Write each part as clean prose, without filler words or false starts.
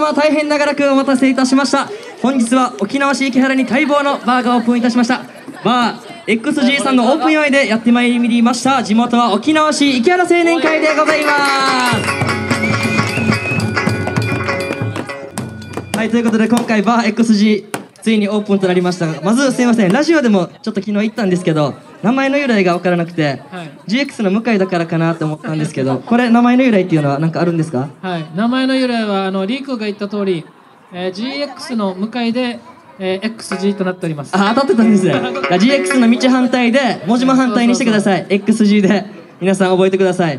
様大変長らくお待たせいたしました。本日は沖縄市池原に待望のバーがオープンいたしました。バー XG さんのオープン祝いでやってまいりました。地元は沖縄市池原青年会でございます。はい、ということで今回バー XG ついにオープンとなりましたが、まずすいません、ラジオでもちょっと昨日言ったんですけど、名前の由来が分からなくて、はい、GX の向井だからかなと思ったんですけど、これ名前の由来っていうのは何かあるんですか？ はい、名前の由来はリークが言った通り、GX の向井で、XG となっております。 あ、当たってたんですね。GX の道反対で文字も反対にしてください。XG で皆さん覚えてください。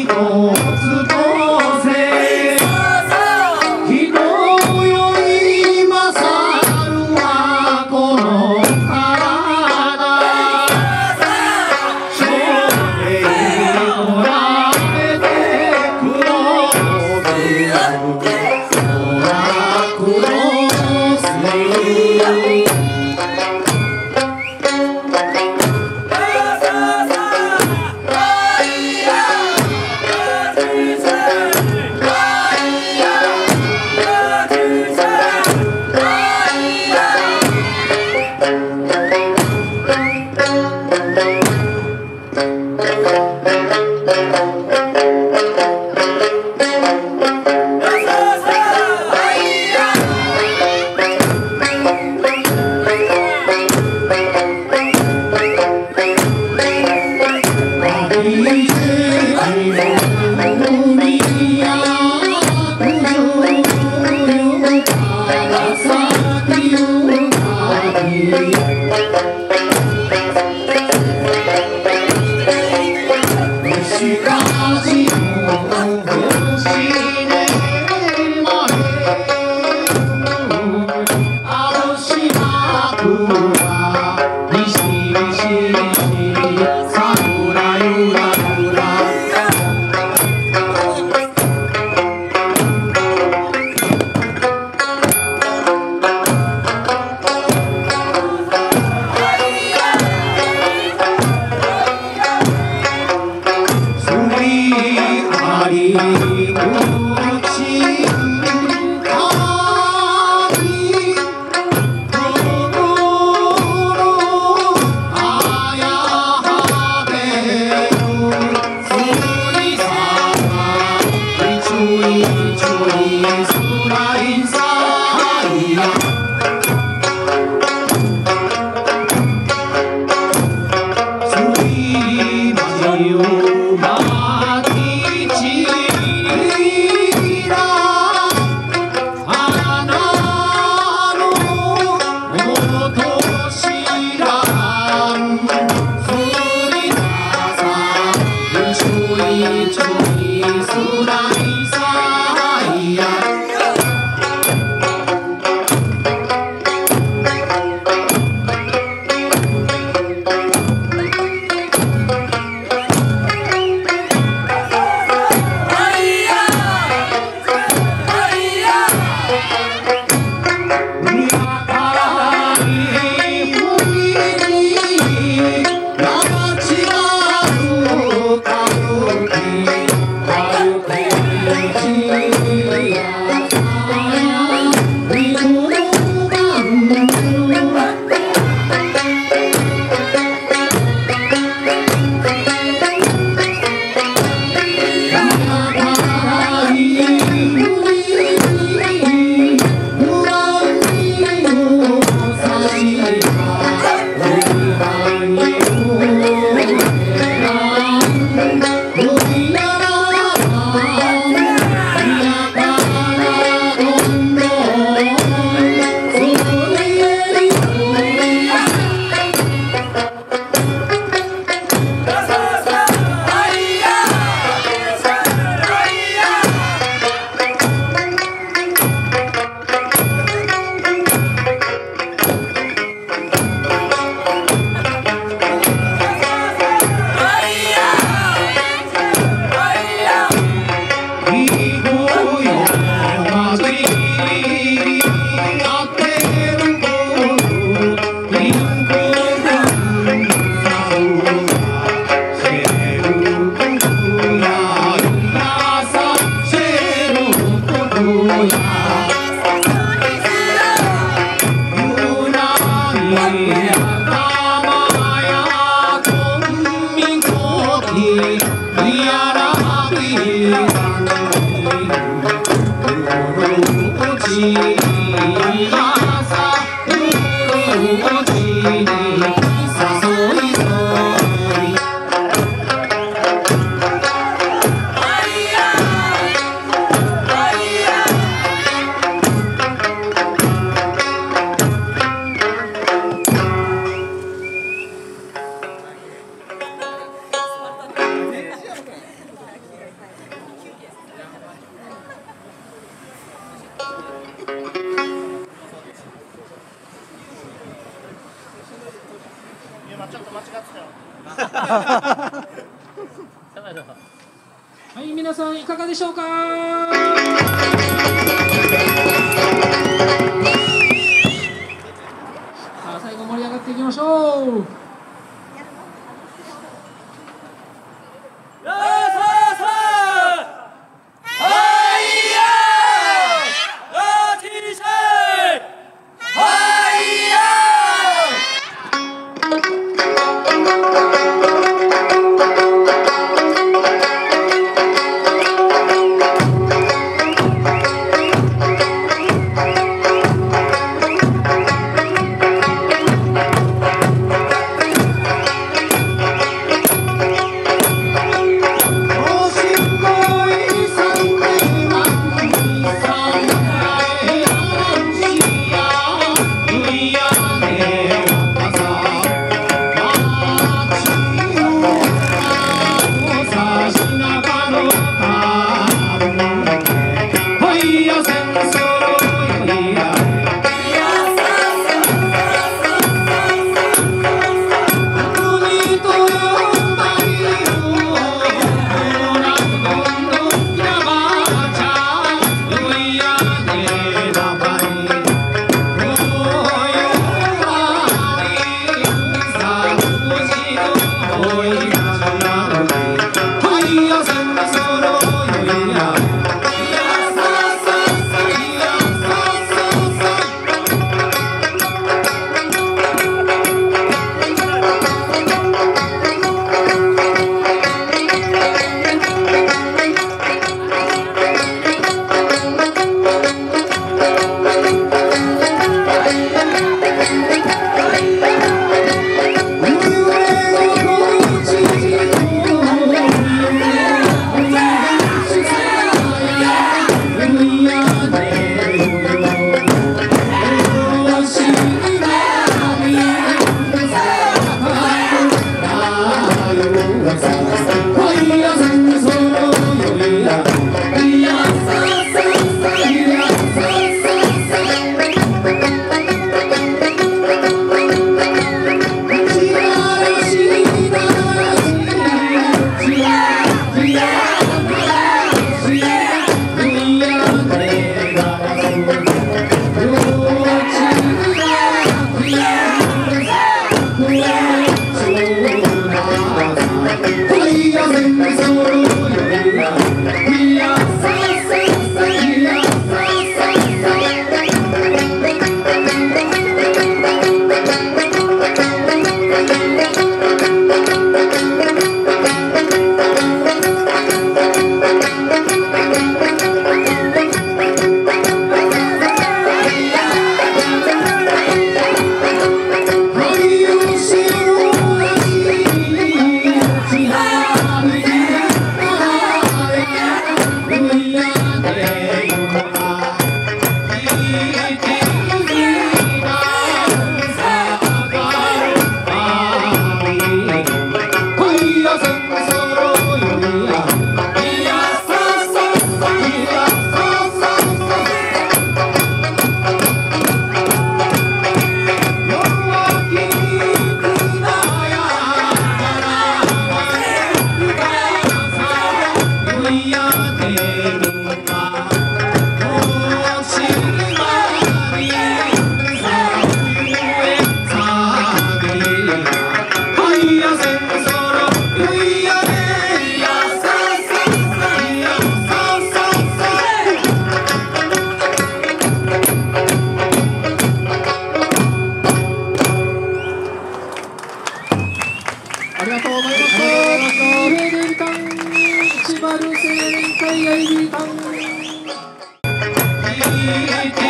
人よりはい、皆さんいかがでしょうか。さあ、最後盛り上がっていきましょう。 ありがとうございます。青年館、千葉青年会 ID 館。